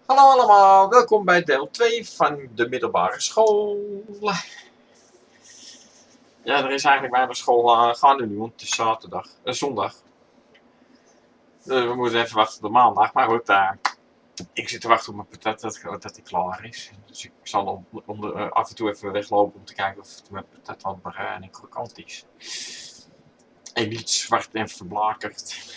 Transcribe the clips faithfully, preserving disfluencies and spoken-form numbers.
Hallo allemaal, welkom bij deel twee van de middelbare school. Ja, er is eigenlijk bijna school uh, gaande nu, want het is zaterdag, uh, zondag. Dus we moeten even wachten tot maandag, maar goed, uh, ik zit te wachten op mijn patat dat, dat die klaar is. Dus ik zal om, om de, uh, af en toe even weglopen om te kijken of het met patat wat bruin en krokant is. En niet zwart en verblakerd.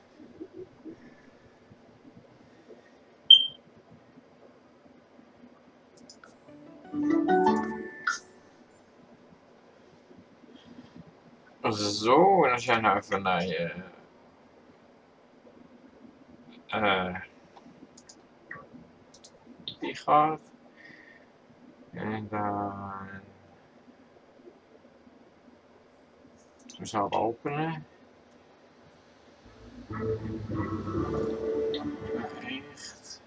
Zo, en dan zijn we even naar je... Uh, die gaat. En dan... We zullen openen. Recht.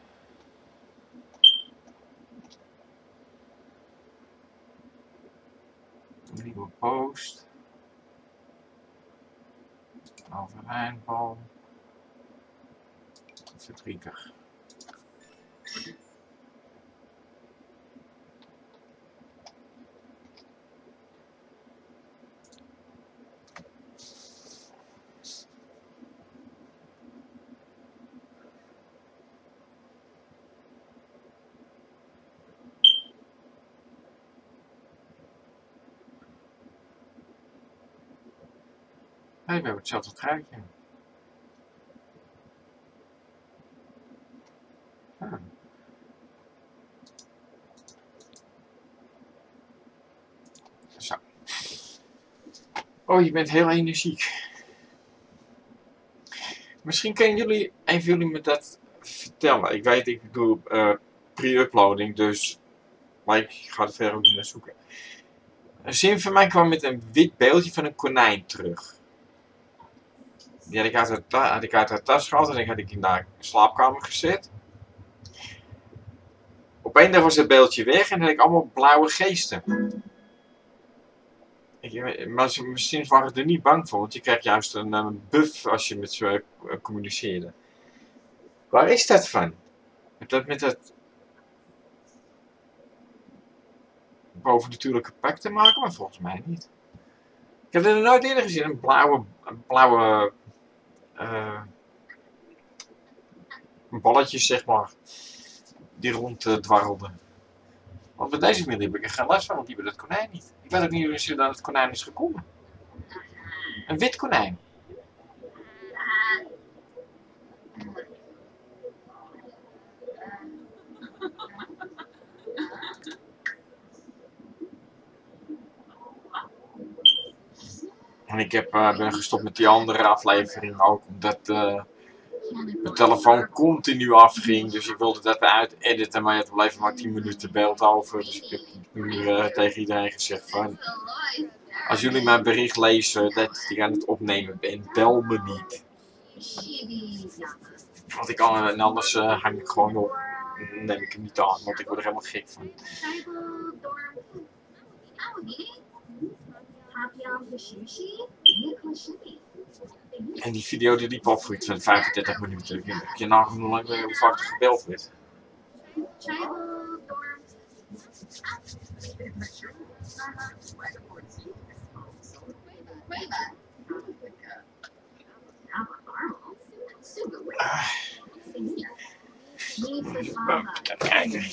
Een nieuwe post. Overijnbal. Verdrietig. Hey, we hebben hetzelfde truitje. Ah. Zo. Oh, je bent heel energiek. Misschien kunnen jullie, een van jullie me dat vertellen. Ik weet, ik doe uh, pre-uploading, dus maar ik ga er verder ook niet naar zoeken. Een zin van mij kwam met een wit beeldje van een konijn terug. Die had ik uit haar, ta had ik uit haar tas gehaald en die had ik in de slaapkamer gezet. Op een dag was het beeldje weg en had ik allemaal blauwe geesten. Ik, maar misschien waren ze er niet bang voor, want je krijgt juist een, een buff als je met ze uh, communiceerde. Waar is dat van? Heeft dat met dat bovennatuurlijke pak te maken? Maar volgens mij niet. Ik heb er nooit eerder gezien, een blauwe, een blauwe uh, balletjes zeg maar, die rond uh, dwarrelden. Want bij deze familie heb ik er geen last van, want die hebben dat konijn niet. Ik weet ook niet hoe ze dat het konijn is gekomen. Een wit konijn. En ik heb, uh, ben gestopt met die andere aflevering ook, omdat uh, mijn telefoon continu afging. Dus ik wilde dat eruit editen, maar het bleef maar tien minuten beeld over. Dus ik heb nu uh, tegen iedereen gezegd van... Als jullie mijn bericht lezen dat ik aan het opnemen ben, bel me niet. Want ik kan, en anders uh, hang ik gewoon op. Dan neem ik hem niet aan, want ik word er helemaal gek van. En die video die liep op voor van vijfendertig minuten. Ik heb je nagaan hoe lang hoe vaak er gebeld werd. Ah. Even kijken.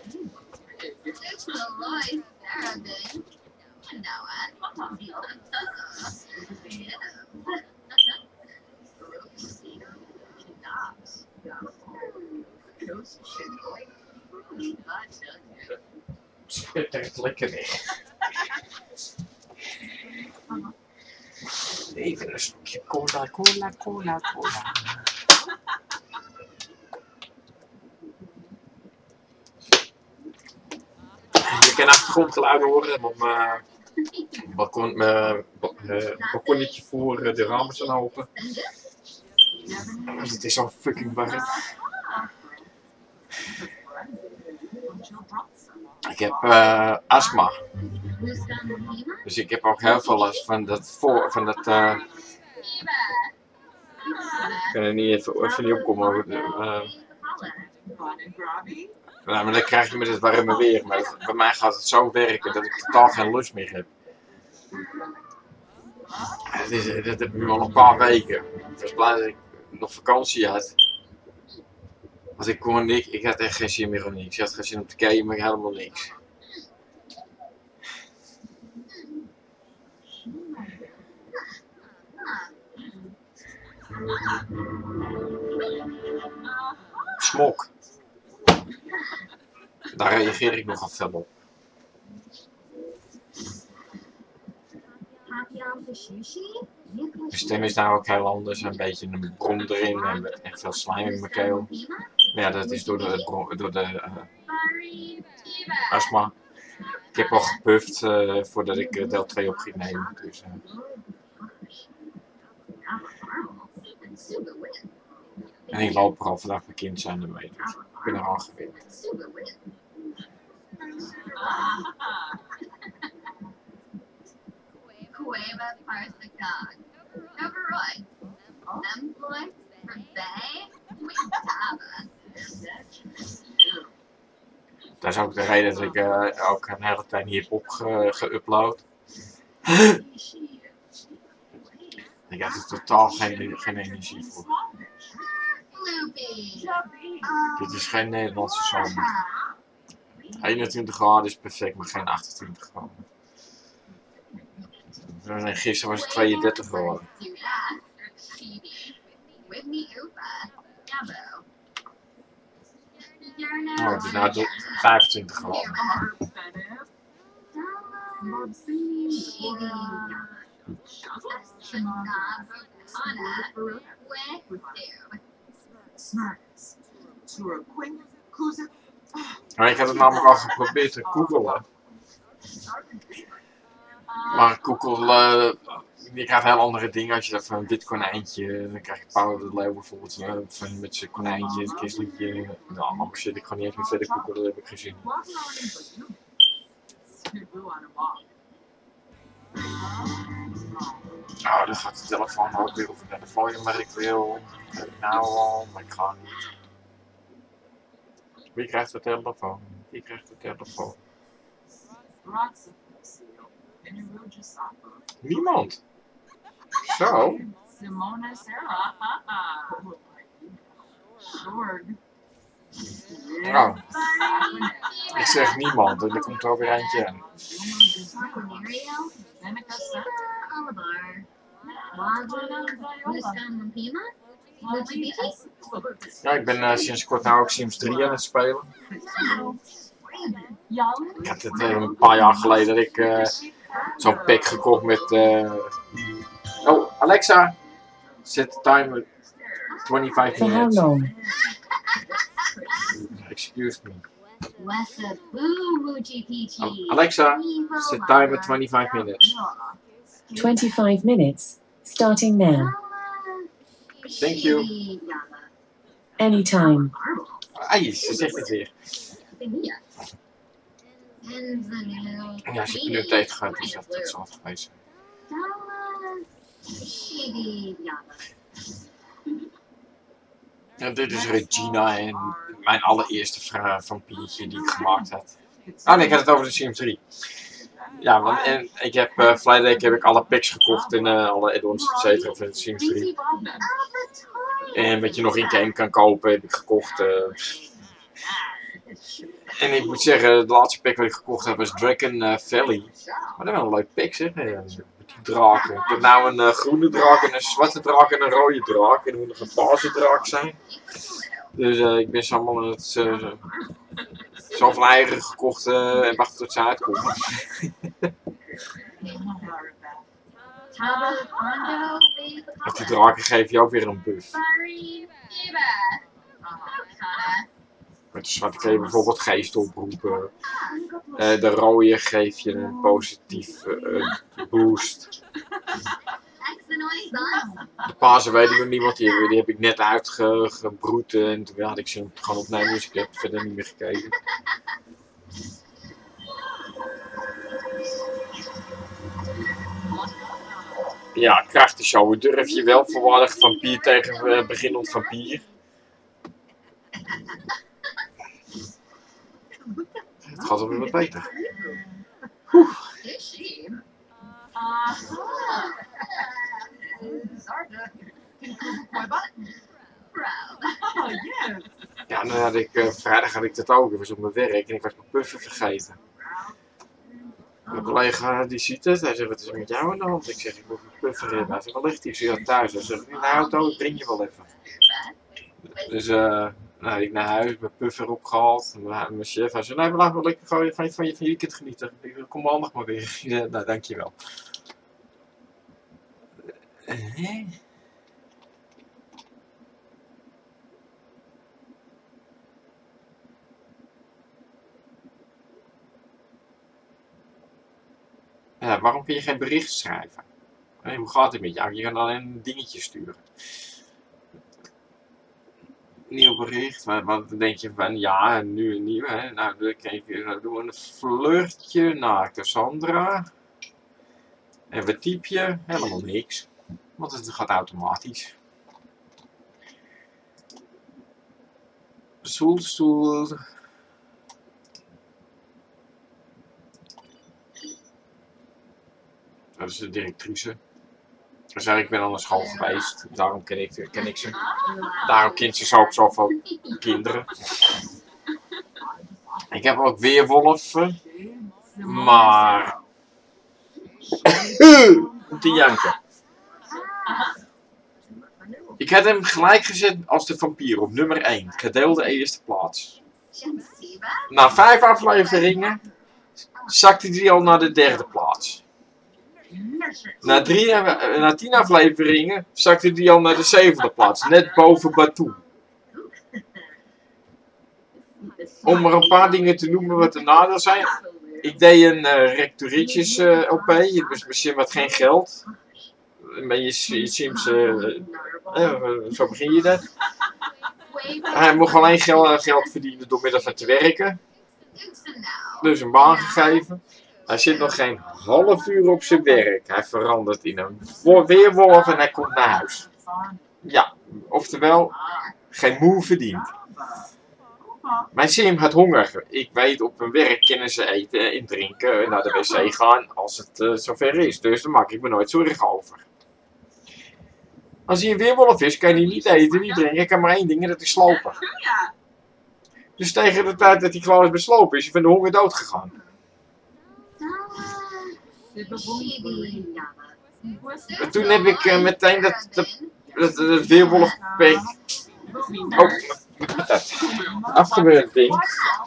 Sputtert lekker weg. Even een slokje cola, cola, cola, cola. Je kan achtergrondgeluiden horen op mijn balkon, mijn balkonnetje voor de ramen zijn open. Het is zo fucking warm. Ik heb uh, astma. Dus ik heb ook heel veel last van dat voor, van dat uh, ik kan er niet even, even niet opkomen. Uh, Nou, maar dan krijg je met het warme weer. Maar dat, bij mij gaat het zo werken dat ik totaal geen lust meer heb. Het is, dat heb ik nu al een paar weken. Ik was blij dat ik nog vakantie had. Want ik kon niks, ik had echt geen zin meer om niks. Ik had geen zin om te kijken, maar helemaal niks. Smok. Daar reageer ik nogal fel op. Mijn stem is nou ook heel anders, een beetje een brom erin en echt veel slijm in mijn keel. Maar ja, dat is door de, door de uh, astma. Ik heb al gepufft uh, voordat ik uh, deel twee op ging nemen. Dus, uh. En ik loop er al vandaag mijn kind zijn ermee, dus ik ben er al gewend. Cueva Parsacog. Overroy. Employ. Verbij. Wintava. Dat is ook de reden dat ik uh, ook een hele tijd niet heb opgeüpload. Ik had er totaal geen, geen energie voor. Dit is geen Nederlandse zomer. eenentwintig graden is perfect, maar geen achtentwintig graden. En gisteren was het tweeëndertig graden. Oh, het is nou vijfentwintig graden. Maar ik had het namelijk al geprobeerd te googelen. Maar Google, uh, je krijgt heel andere dingen. Als je dat van een wit konijntje, dan krijg je Paul de Leeuw bijvoorbeeld uh, van, met zijn konijntje, het kistliedje. Nou, allemaal shit, ik ga niet eens meer verder googelen, dat heb ik gezien. Oh, dan gaat de telefoon ook weer over naar de fooienmarkt wil. Dat heb ik nou al, maar ik ga niet. Wie krijgt de telefoon? Wie krijgt de telefoon? Niemand. Zo. Simona Sarah. Oh. Ik zeg niemand en er komt er alweer eentje aan. Ja, ik ben uh, sinds kort nou ook Sims drie aan het spelen. Ik had het uh, een paar jaar geleden dat ik uh, zo'n pack gekocht met... Uh... Oh, Alexa! Set the timer twenty-five minutes. For how long? Excuse me. Alexa, set timer twenty-five minutes. twenty-five minutes, starting now. Thank you. Anytime. Ai, ze zegt het weer. Ja, als je nu tijd gaat, is dat het zo geweest. Ja, dit is Regina en mijn allereerste vampiertje die ik gemaakt had. Oh nee, ik had het over de Sims drie. Ja, want en ik heb uh, verleden week heb ik alle packs gekocht en uh, alle add-ons et cetera van de Sims drie. En wat je nog in game kan kopen heb ik gekocht. Uh. En ik moet zeggen, de laatste pack wat ik gekocht heb was Dragon uh, Valley. Maar dat is wel een leuk pack zeg. Ja, met die draken. Ik heb nou een uh, groene draak en een zwarte draak en een rode draak. En er moet nog een paarse draak zijn. Dus uh, ik ben zo allemaal het, uh, zoveel eieren gekocht uh, en wacht tot ze uitkomen. Met die draken geef je ook weer een buff. Met de zwarte geef je bijvoorbeeld geest oproepen. Uh, de rode geef je een positieve uh, boost. De paarse weet ik nog niet wat die, die heb ik net uitgebroed en toen had ik ze gewoon opnemen, dus ik heb verder niet meer gekeken. Ja, krachtenshow. Durf je wel volwaardig vampier tegen uh, beginnend vampier? Het gaat alweer wat beter. Is she? Uh, Zarda. My button. Proud. oh, yes. Ja, nou had ik, uh, vrijdag had ik dat ook. Ik was op mijn werk en ik was mijn puffer vergeten. Mijn collega die ziet het. Hij zegt, wat is er met jou aan de hand? Ik zeg, ik moet mijn puffer hebben. Hij zegt, waar ligt hij? Ik zeg, ja, thuis. Hij zegt, in de auto, ik breng je wel even. Dus uh, nou, ik naar huis, mijn puffer opgehaald. Mijn, mijn chef, hij zei, nee, maar laat wel lekker gewoon van je, van je, van je weekend genieten. Ik zeg, kom maandag maar weer. Ik zeg, nou, dankjewel. Uh, Ja, waarom kun je geen bericht schrijven? Nee, hoe gaat het met jou? Je kan alleen een dingetje sturen. Nieuw bericht, maar wat denk je van ja, nu een nieuw, hè? Nou, dan kijk, dan doen we een flirtje naar Cassandra. En we typje helemaal niks, want het gaat automatisch. Stoel, stoel. Dat is de directrice. Ze zei, ik ben al naar school geweest, daarom ken ik, ken ik ze. Daarom kent ze zo ook zoveel kinderen. Ik heb ook weerwolven, maar... te janken. Ik had hem gelijk gezet als de vampier op nummer één, gedeelde eerste plaats. Na vijf afleveringen zakte hij al naar de derde plaats. Na, drie, na tien afleveringen zakte hij al naar de zevende plaats, net boven Batu. Om maar een paar dingen te noemen wat de nadelen zijn. Ik deed een uh, Rectoritjes uh, L P, dus misschien wat geen geld. Maar je, je Sims, uh, uh, zo begin je dat. Hij mocht alleen geld, geld verdienen door middel van te werken. Dus een baan gegeven. Hij zit nog geen half uur op zijn werk. Hij verandert in een weerwolf en hij komt naar huis. Ja, oftewel, geen moe verdiend. Mijn sim had honger. Ik weet, op hun werk kunnen ze eten en drinken en naar de wc gaan als het uh, zover is. Dus daar maak ik me nooit zorgen over. Als hij een weerwolf is, kan hij niet eten, niet drinken. Ik kan maar één ding en dat is slopen. Dus tegen de tijd dat hij klaar is met slopen, is hij van de honger dood gegaan. En toen heb ik uh, meteen dat, dat, dat, dat weerwolfpik oh, dat afgebeurd ding.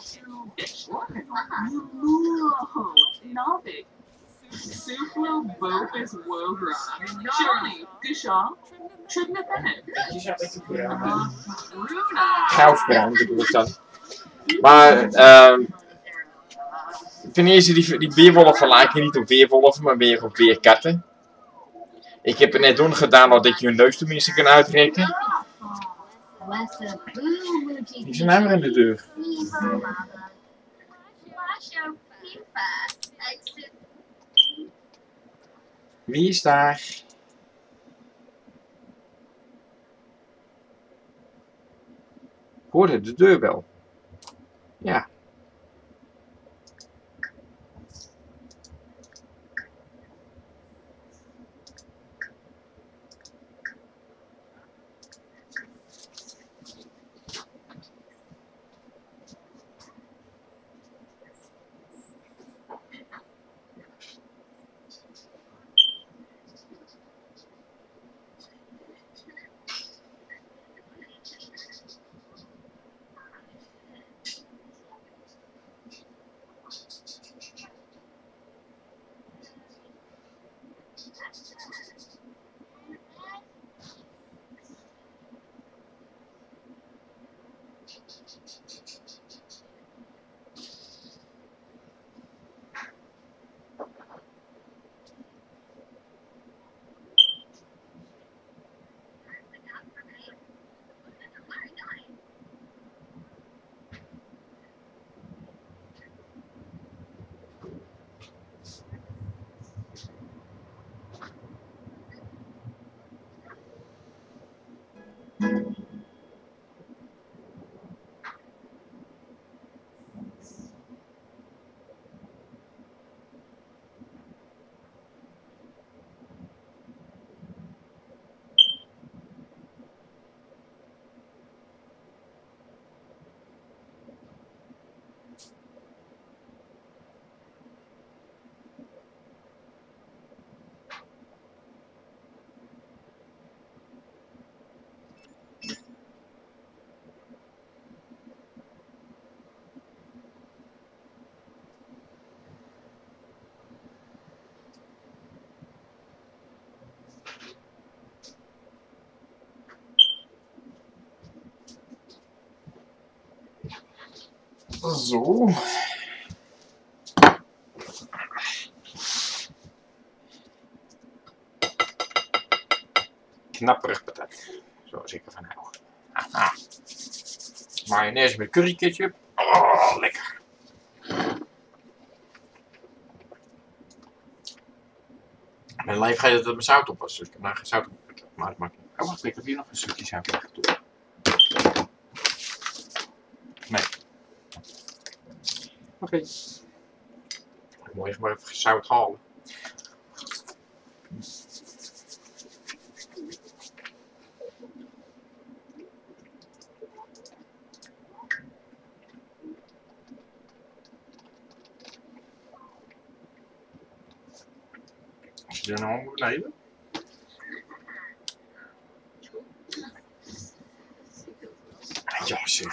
Goudbruin bedoel ik dan. Maar uh, ten eerste, die, die weerwolven lijken niet op weerwolven, maar meer op weerkatten. Ik heb er net doen gedaan dat je hun neus tenminste kan uitrekken. Die zijn nou weer in de deur. Wie is daar? Ik hoorde de deurbel. Ja. Zo. Knapperig patat. Zoals ik ervan hou. Aha. Mayonaise met curry ketchup. Oh, lekker. Mijn lijf gaat het dat mijn zout op was, dus ik heb daar geen zout op. Maar dat maakt niet. Oh, wacht, ik heb hier nog een stukje zout liggen. Nee. Oké. Okay. Ik moet even maar even zout halen. Als je er nou moet nemen. Ja, zeg.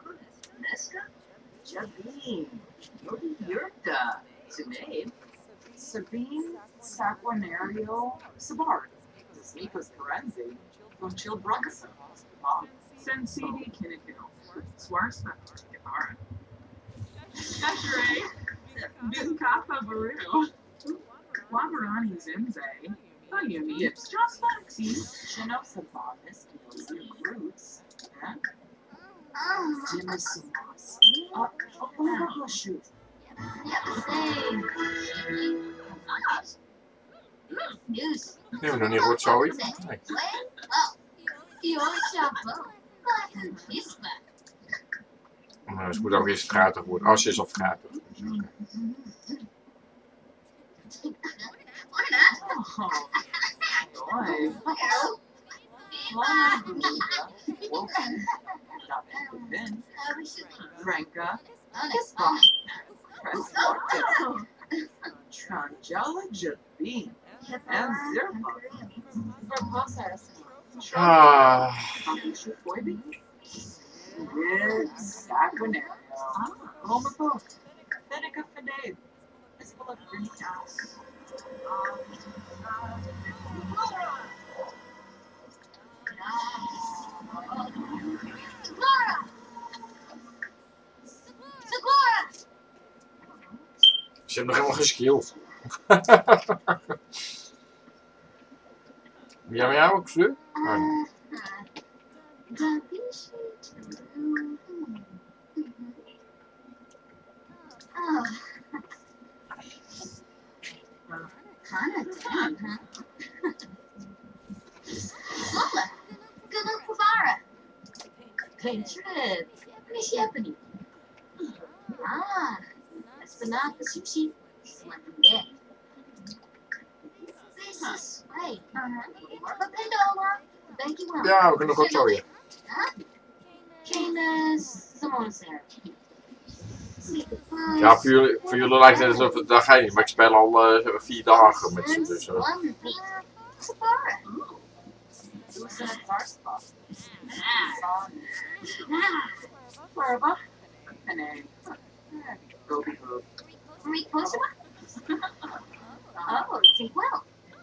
Sabine, Yurta, Sunaib, Sabine, Saquinario, Sabar, Sneakers Karenzi, Gonchil Brunkasa, Sensidi Kinnikill, Swarsma, Gavara, Shashere, Binkafa Baru, Wabarani Zimze, Bayumi Ips, Joss Foxy, Shino Sabanis, Kills Roots, and Jimmisumas. Oh, oh, shoot. News. Nee, we nog niet gehoord zoiets. Nee. Maar ze moet ook eens fruitig worden. Als je is al fruitig. Franca, Trangella Jabin, and Zirpa. Ah. Saquinario. Homophone. Seneca Finade. It's full of green house. Ze hebben nog helemaal geskilled. Ja, maar jou ook, Flu? Oh, nee. Geen trip. Mis je even niet. Ah, espanaca sushi. Lekker. This is right. Wat ben je oma? Dankjewel. Ja, we kunnen nog wat zoien. Geen uh, samosa. Ja, voor jullie, voor jullie lijkt het alsof het dag heen is, maar ik speel al uh, vier dagen met ze dus. Uh. Barba. And a Gobi Hoop. Read closer. Oh, take well.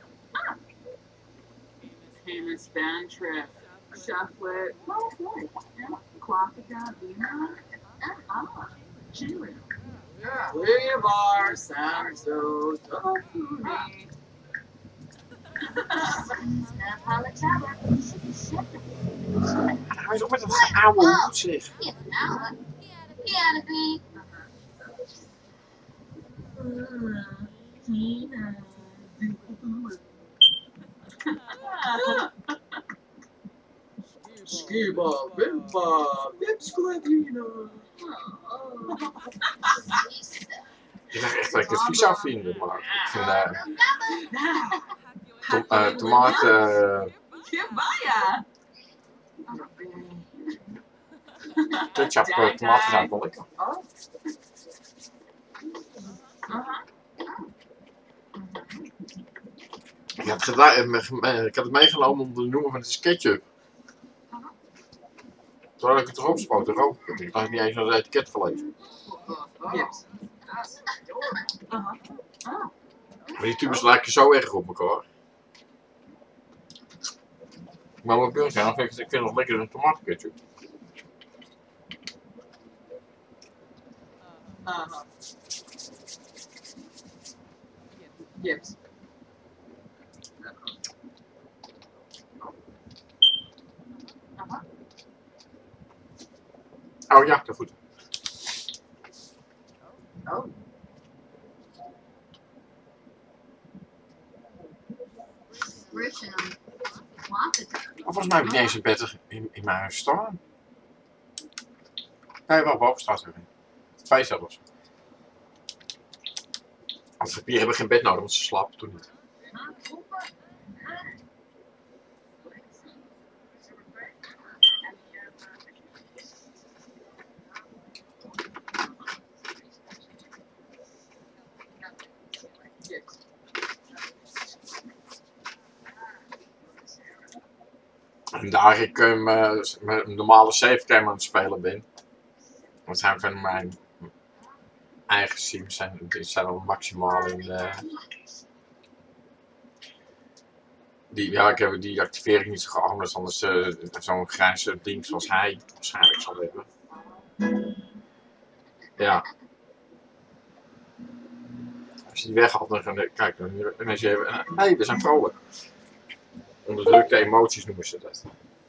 Hamish Band Trip. Cheflet. Oh, boy. Quafica Vina. Ah, Chile. We bar sounds so tofu. Hij is ook met een geouwe hoed, zeg. Ja, nou. Ja, dat weet ik. Skiba, bimba, bipskledina. Ik dacht echt dat ik het vies zou vinden, maar ik vind uh, to uh, tomaten, Kibaya. ketchup, uh, tomaten zijn wel lekker. Oh. Ik had, gedaan, ik had het meegenomen om te noemen van het is ketchup. Terwijl ik het erop spoot, erop. Ik had niet eens naar het etiket gelezen. Yes. Maar die tubes lijken zo erg op elkaar. Maar wat wil ik dan? Ik vind het nog lekker een tomatenketchup. Uh-huh. Gibbs. Uh-huh. Oh ja, de voeten. Oh. Russian. Wanted. Volgens mij heb ik niet eens een bed in, in mijn huis staan. Nee, wel boven staat er een. Twee zelfs. Want papier hebben geen bed nodig, want ze slapen toen niet. En daar ik um, met een normale savecam aan het spelen ben. Dat zijn van mijn eigen sims, zijn, die zijn al maximaal in de... Die, ja, ik heb die activering niet zo gehouden, anders uh, zo'n grijze ding zoals hij waarschijnlijk zal hebben. Ja. Als je die weghaalt, dan gaan kijk, dan is je even, hé, hey, we zijn vrolijk. Onderdrukte emoties noemen ze dat.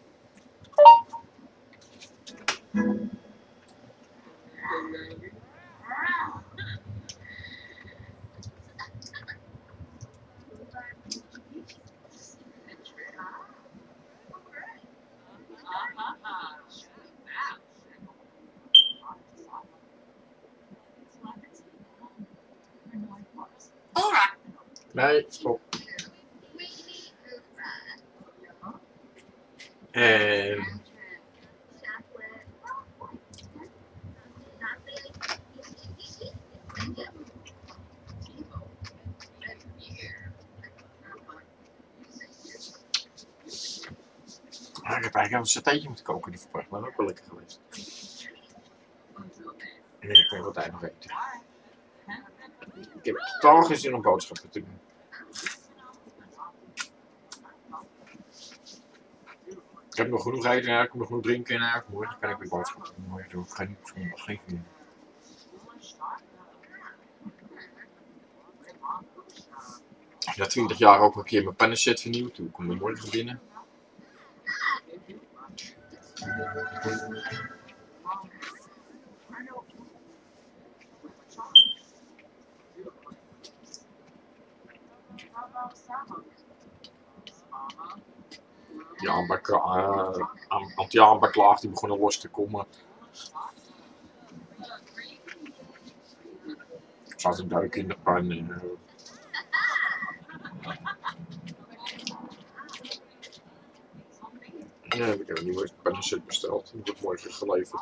Nee, stop. En... Ah, ik heb eigenlijk een satéetje moeten koken, die verpakt, maar ook wel lekker geweest. En ik kan wat tijd nog eten. Ik heb totaal geen zin om boodschappen te doen. Ik heb nog genoeg eten en ik heb nog genoeg drinken en morgen kan ik weer boodschappen doen. Morgen doe ik geen zondag geen vrienden. Na twintig jaar ook een keer mijn pannenset vernieuwd, toen kom ik morgen binnen. Die aanbak, uh, anti-aanbaklaag die begonnen los te komen. Er zat een duik in de pan. En, uh, ja, ik heb een nieuwe pannenset besteld. Die wordt morgen geleverd.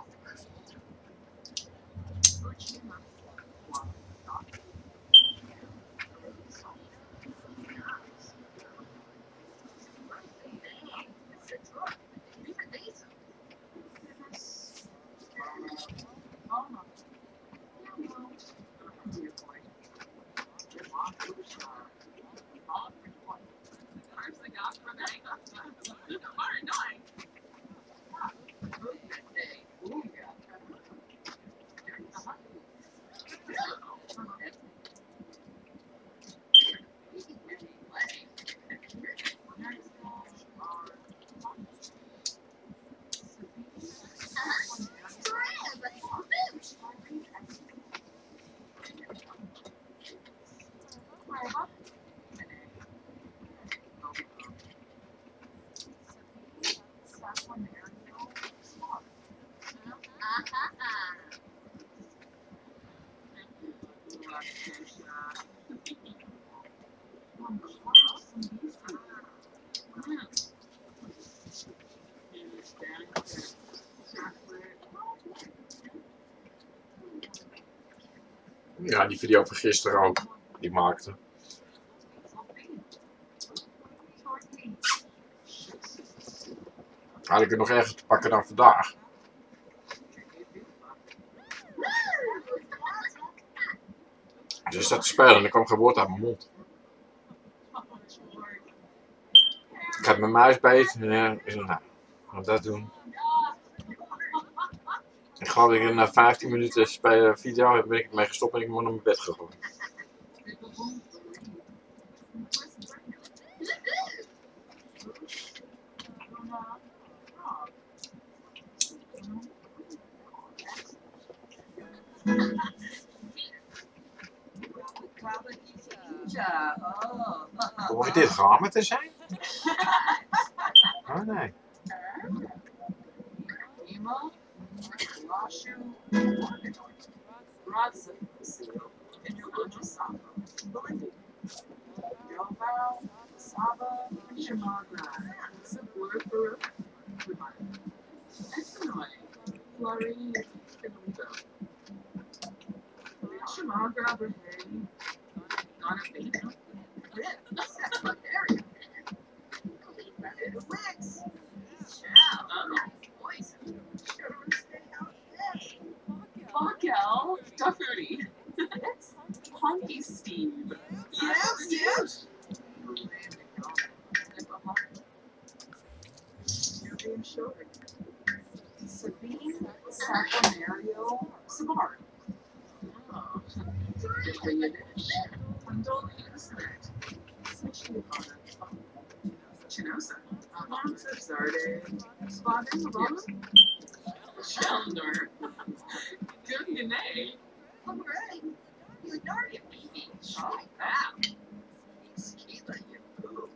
Ja, die video van gisteren ook, die maakte. Had ik er nog ergens te pakken dan vandaag. Dus is dat te spelen en er kwam geen woord uit mijn mond. Ik heb mijn muis beet en ja, ik zei, nou, wat dat doen. Ik geloof ik na vijftien minuten spelen video ben ik ermee gestopt en ik moet naar mijn bed gegaan. Ja, oh. Hoor je dit ramen te zijn? Oh nee. Emo, Lashu, Rodson, Indonesia, Saba, Bolivia, Bilbao, Saba, Shamagra, Sapura, Espanol, Flori, Filipo, Shamagra, Bahari, Ghana, Beta, Area, Wix, Chow, Poison, Bakel, Dafudi, Honky Steve. Yes, yes. Sabine, Saponario, Sabar. Oh, Condolius, Chinosa, Zarde, Spadin, Obama, Chandler, Guggenay, Hooray, Leonardo, baby, oh, wow, Skila, you poo,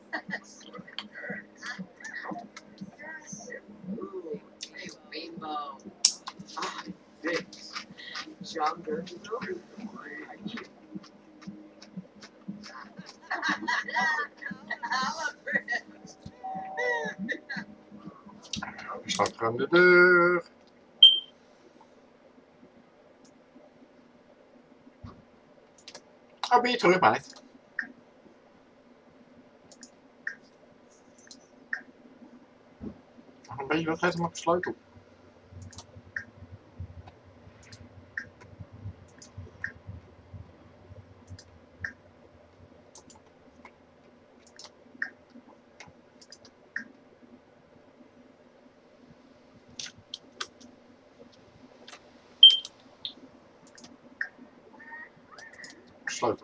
ooh, hey, Rainbow, ah, Vince, John Gurgel, Staat gewoon de deur. Oh, ben je terug, meid? Waarom ben je dat helemaal op sleutel? Sleutel.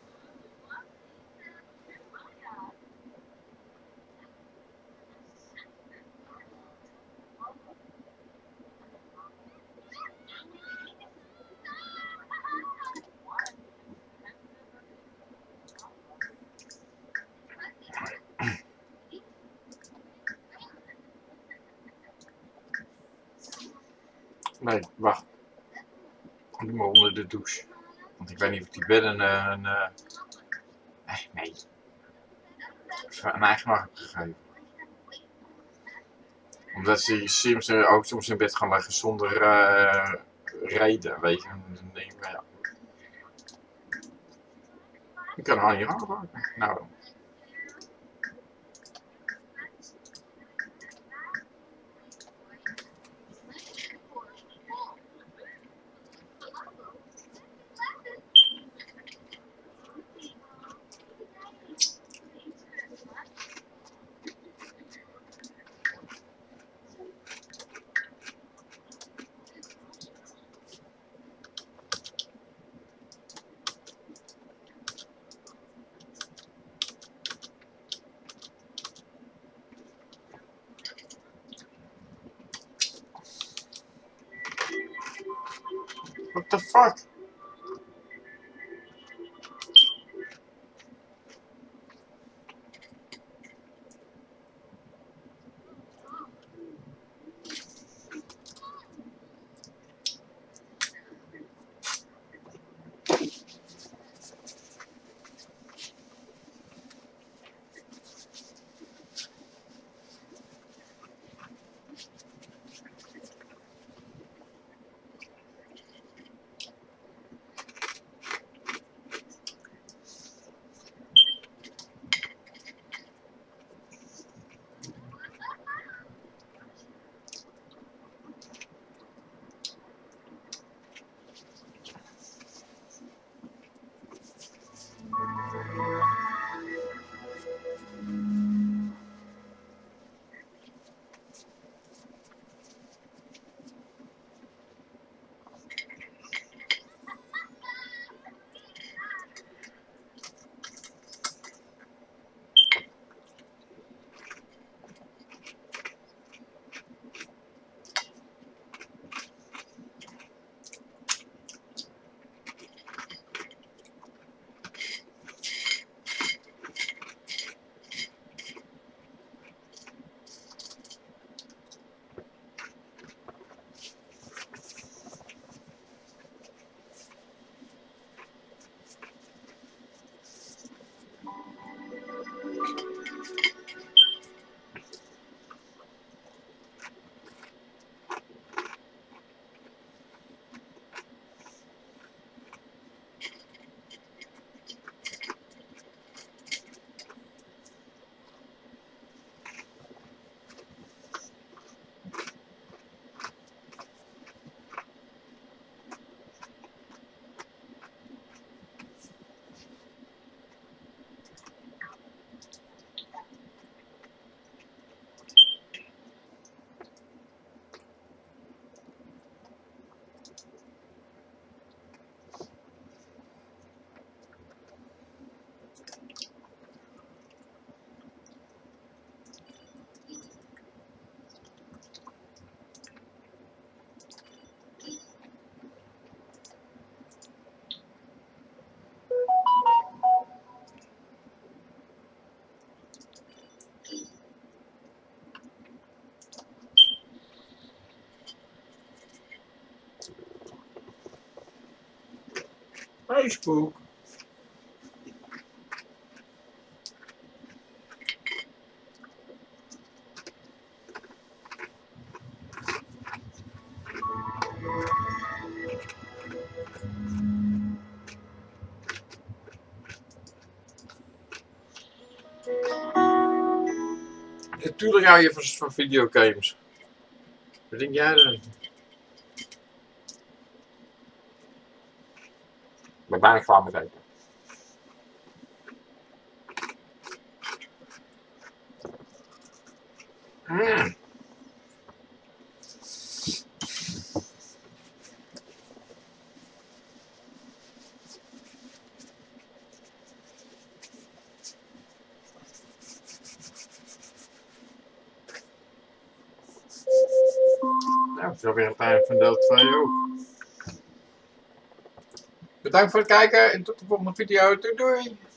Nee, wacht. Ik doe maar onder de douche. Want ik weet niet of die bedden uh, een... Uh... Nee, nee. Een eigenaar heb gegeven. Omdat ze Sims ook soms in bed gaan leggen zonder uh, reden, weet je. Dan denk ik, ja. Ik kan haar niet aanraken. Nou dan. What the fuck? Facebook. Natuurlijk hou je van, van videogames. Wat denk jij dan? Ik ben bijna klaar met eten. Mm. Nou, het is alweer het einde van deel twee ook. Bedankt voor het kijken en tot de volgende video. Doei doei!